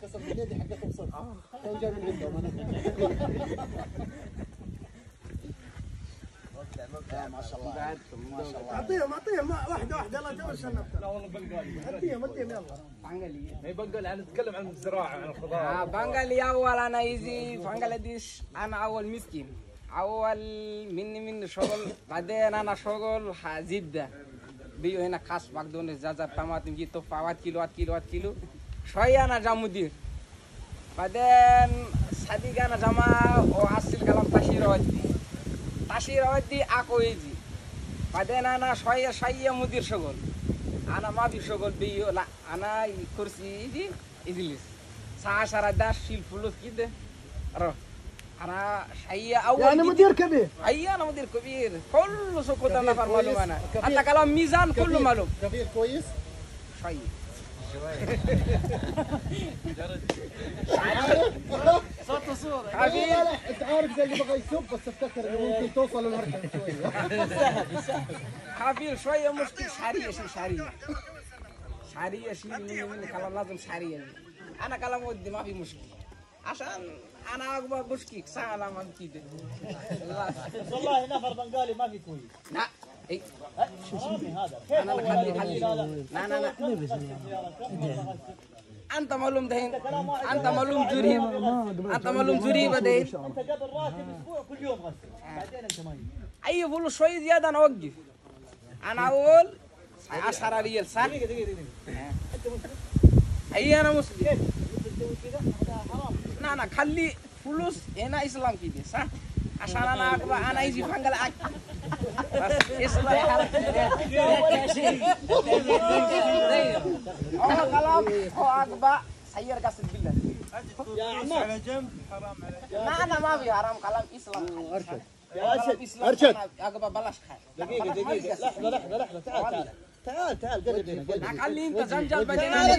كسر باليد حقته بصدق. كان جاي من عندهم انا. ما شاء الله. ما شاء الله. اعطيهم واحده يلا جبل شنبته. لا والله بنقالي. اديهم يلا. بنقالي. هي بنقالي هنتكلم عن الزراعه عن الخضار. بنقالي اول انا يجي بنقلاديش انا اول مسكين. اول مني شغل بعدين انا شغل زبده. بيو هنا خاص ماكدونالدز زازا طماطم جيت تفاح كيلو شويه انا جا مدير. بعدين صديق انا جماعه وحصل كلام تشير ودي اكو يجي. بعدين انا شويه مدير شغل. انا ما في شغل بيو لا انا كرسي يجي اجلس الساعه 10 11 شيل فلوس كده روح. انا شيء اول يعني مدير كبير. اي انا مدير كبير كل سكوت نفر معلوم انا حتى كلام ميزان كله معلوم. كبير كويس؟ شوي صوت وصورة. كبير. انت عارف زي اللي بغى يسب بس افتكر انه ممكن توصل للمركز شويه. كبير شويه مشكل شعريه شيء مني كلام لازم شعريه. انا كلام ودي ما في مشكله عشان انا اكبر بشكيك سهله ما كده. والله نفر بنقالي ما في كويس. لا اي هذا انا خلي لا انت معلوم دهين انت معلوم جريبه دهين. انت قبل راتب اسبوع كل يوم غسل بعدين انت ما اي فلوس شوي زياده انا اوقف. انا اقول 10 ريال صح؟ دقيقة اي انا مسلم. كيف؟ تسوي كذا هذا حرام. انا خلي فلوس هنا اسلام كده صح؟ عشان انا اكبر انا يجي فنقل بس اسلام هو كلام هو اكبر سير قصد بالله يا عمار على جنب حرام عليك. ما انا ما في حرام كلام اسلام. يا ارشد اكبر بلاش خير. دقيقة لحظة تعال قرب هنا. خلي انت زنجل بدينا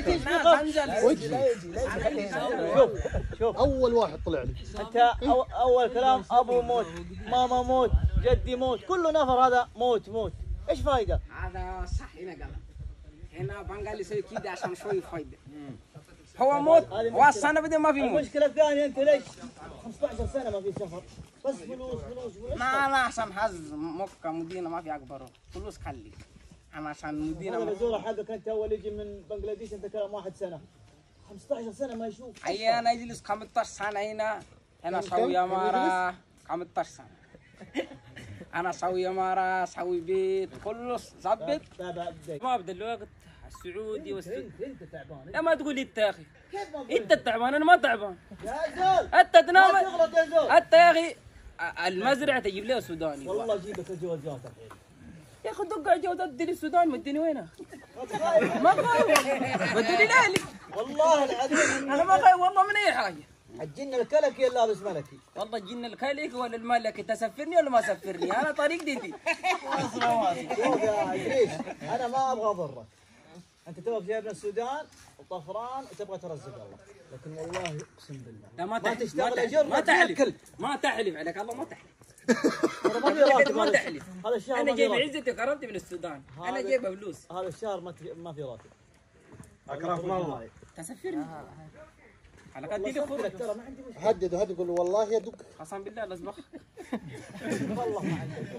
شوف اول واحد طلع لي. انت اول كلام ابو موت ماما موت جدي موت كله نفر هذا موت ايش فايدة؟ هذا صح هنا قال هنا بنقال يسوي كده عشان شوي فايدة. هو موت والسنة بدي ما في موت. المشكلة الثانية انت ليش 15 سنة ما في سفر بس فلوس ما انا عشان حظ مكة مدينة ما في اكبره فلوس خلي انا عشان مدينة. انا بزور حقك انت اول يجي من بنغلاديش انت كلام واحد سنة 15 سنة ما يشوف. اي انا اجلس 15 سنة هنا اسوي امارة 15 سنة. انا اسوي امارة اسوي بيت كله ظبط. ما ابدا الوقت السعودي انت تعبان. لا ما تقول انت يا اخي. انت التعبان انا ما تعبان. يا زول انت تنام ما تغلط يا زول. انت يا اخي المزرعة تجيب لي سوداني. والله جيبك الجوازات الحين. يا اخي دق جوزات اديني السودان مديني وينها؟ ما خايف بديني الاهلي. والله العظيم انا ما خايف والله من اي حاجه. الجن الكلكي لابس ملكي. والله الجن الكلكي ولا الملكي تسفرني ولا ما سفرني انا طريق ديتي. شوف يا ادريس انا ما ابغى اضرك. انت توك جايب من السودان وطفران وتبغى ترزق الله لكن والله اقسم بالله لا ما تشتغل اجر ما تحلف ما تحلف عليك الله ما تحلف. ما تحلف. هذا الشهر انا جايب عزتي وكرامتي من السودان انا جايب فلوس. هذا الشهر ما في راتب. اكرمكم الله. تسفرني على قد دي خذ ترى ما عندي مشكله. هدد يقول له والله يا دق. قسم بالله لازم والله ما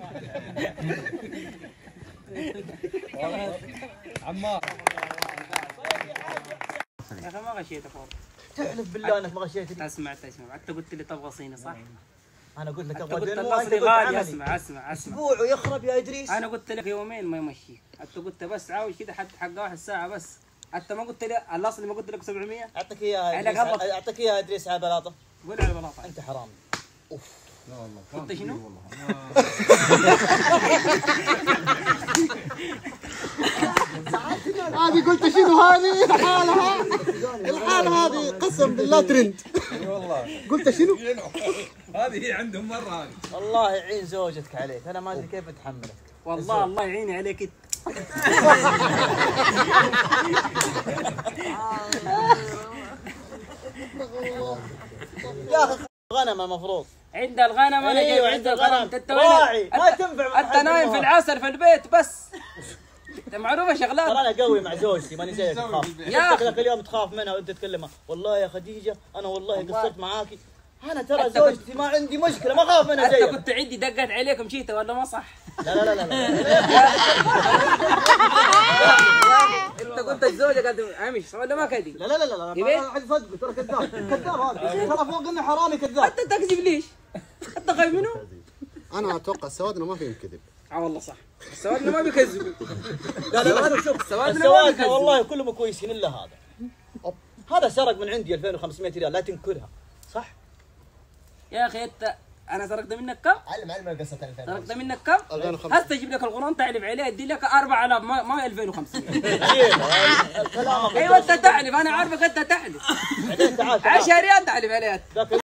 عندي. عمار يا اخي ما غشيت اخوك. تحلف بالله انك ما غشيتني. اسمع انت قلت لي تبغى صيني صح؟ انا قلت لك انت ابغى قلت دنمو وانت الاصلي قلت غالي. عملي. اسمع اسبوع ويخرب يا ادريس. انا قلت لك يومين ما يمشيك. انت قلت بس عاوز كده حق واحد ساعه بس. انت ما قلت لي الاصلي ما قلت لك 700. اعطيك اياها اعطيك اياها ادريس على بلاطه. قول على بلاطه. انت حرام. اوف لا والله قلت شنو؟ هذه قلت شنو هذه الحالة هذه قسم بالله ترند. اي والله قلت شنو؟ هذه هي عندهم مره هذه. الله يعين زوجتك عليك انا ما ادري كيف اتحملك. والله الله يعيني عليك انت. يا اخي غنم المفروض. عند الغنم انا جايب عند الغنم. راعي ما تنفع. انت نايم في العسل في البيت بس. انت معروفه شغلات. ترى انا قوي مع زوجتي ماني زيك تخاف. يا انت ذاك اليوم تخاف منها وانت تكلمها والله يا خديجه انا والله قصرت معاكي. انا ترى أنت زوجتي ما عندي مشكله ما اخاف منها انت زيك. كنت عندي دقت عليك مشيت ولا ما صح؟ لا لا لا لا, لا. انت كنت الزوجه قاعد عمش ولا ما كدي؟ لا لا لا لا إيه؟ انا عايز اصدقه ترى كذاب كذاب هذا ترى فوق انه حرامي كذاب. انت تكذب ليش؟ انت خايف منه؟ انا اتوقع السواد انه ما فيهم كذب. والله صح السوادنا ما بيكذبوا. لا لا لا شوف السواد والله كلهم كويسين الا هذا. هذا سرق من عندي 2500 ريال لا تنكرها صح؟ يا اخي انت انا سرقت منك كم؟ علم قصة 2000. سرقت منك كم؟ 2005. هسه اجيب لك القرآن تعلف عليه ادي لك 4000 ما 2500. كلامك ايوه انت تحلف انا عارفك انت تحلف. بعدين تعال 10 ريال تحلف عليها.